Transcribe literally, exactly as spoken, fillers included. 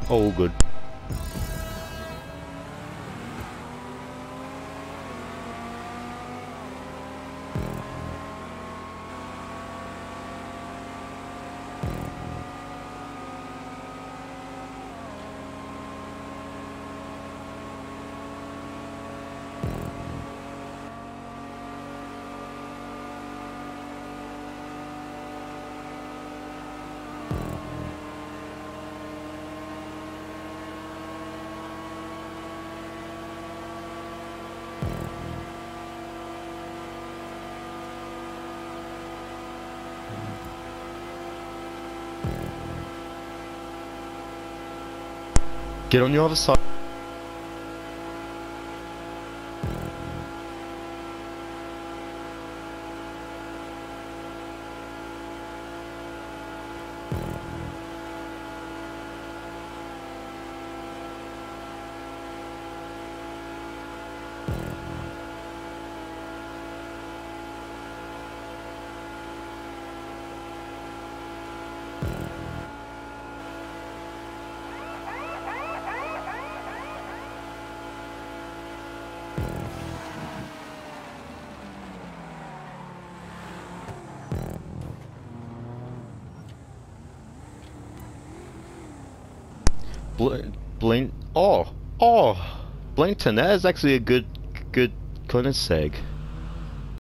All good. Get on the other side. Bl Blink. Oh, oh, Blinkton. That is actually a good, good Koenigsegg.